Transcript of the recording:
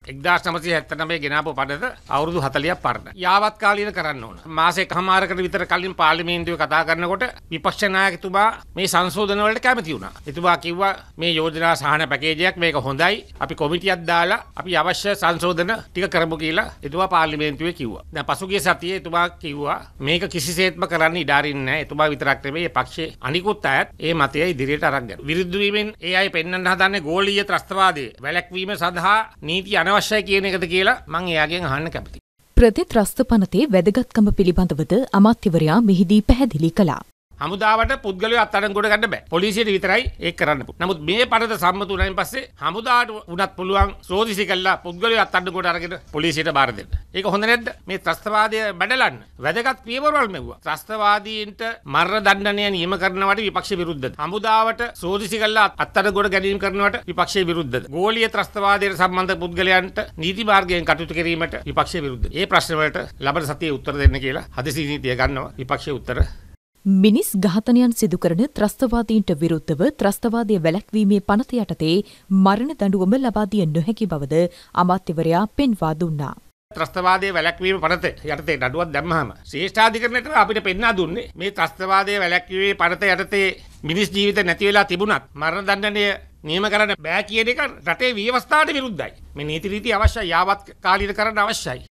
1979 ගෙනාපු පනත අවුරුදු 40ක් පරණ. යාවත් කාලීන කරන්න ඕන. මාසෙකමාරකට විතර කලින් පාර්ලිමේන්තුවේ කතා කරනකොට විපක්ෂ නායකතුමා මේ සංශෝධන වලට කැමති වුණා. එතුමා කිව්වා මේ යෝජනා සහන පැකේජයක් මේක හොඳයි. අපි කොමිටියක් දාලා අපි අවශ්‍ය සංශෝධන ටික කරමු කියලා එතුමා පාර්ලිමේන්තුවේ කිව්වා. දැන් පසුගිය සතියේ එතුමා කිව්වා මේක කිසිසේත්ම කරන්න ඉඩ අරින්නේ නැහැ. එතුමා විතරක් නෙමෙයි පක්ෂයේ අනිකුත් අයත් මේ මතය ඉදිරියට අරන් යනවා. විරුද්ධ වීමෙන් ඒ අය පෙන්වන්න හදන්නේ ගෝලීය ත්‍රස්තවාදයේ වැළැක්වීම සඳහා නීති අවශ්‍යයි කියන එකද කියලා මම එයාගෙන් අහන්න කැමතියි. ප්‍රතිත්‍රස්ත පනතේ වැදගත්කම පිළිබඳවද අමාත්‍යවරයා මෙහිදී පැහැදිලි කළා. හමුදාවට පුද්ගලයෝ අත්අඩංගුවට ගන්න බෑ. පොලිසියට විතරයි ඒක කරන්න පුළුවන්. නමුත් මේ පනත සම්මත වුණායින් පස්සේ හමුදාට උනත් පුළුවන් සෝදිසි කළා පුද්ගලයෝ අත්අඩංගුවට අරගෙන පොලිසියට බාර දෙන්න. ඒක හොඳ නැද්ද? මේ ත්‍රස්තවාදය බඩලන්න වැදගත් පියවරවල් මෙව්වා. ත්‍රස්තවාදීන්ට මරණ දණ්ඩනය නියම කරනවට විපක්ෂ විරුද්ධද? හමුදාවට සෝදිසි කළා අත්අඩංගුවට ගැනීම කරනවට විපක්ෂ විරුද්ධද? ගෝලීය ත්‍රස්තවාදයට සම්බන්ධ පුද්ගලයන්ට නීති මාර්ගයෙන් කටයුතු කිරීමට විපක්ෂ විරුද්ධද? මේ ප්‍රශ්න වලට ලබන සතියේ උත්තර දෙන්න කියලා හදිසි නීතිය ගන්නවා විපක්ෂයේ උත්තර. මිනිස් ඝාතනයන් සිදු කරන ත්‍රස්තවාදීන්ට විරුද්ධව ත්‍රස්තවාදය වැළැක්වීමේ පනත යටතේ මරණ දඬුවම ලබා දිය නොහැකි බවද අමාත්‍යවරයා පෙන්වා දුන්නා. ත්‍රස්තවාදයේ වැළැක්වීම පනත යටතේ නඩුවක් දැම්මහම ශ්‍රේෂ්ඨාධිකරණයට අපිට පෙන්වා දුන්නේ මේ ත්‍රස්තවාදයේ වැළැක්වීමේ පනත යටතේ මිනිස් ජීවිත නැති වෙලා තිබුණත් මරණ දණ්ඩනය නියම කරන්න බෑ කියන එක රටේ ව්‍යවස්ථාවට විරුද්ධයි. මේ නීති රීති අවශ්‍යයි. යාවත් කාලීන කරන්න අවශ්‍යයි.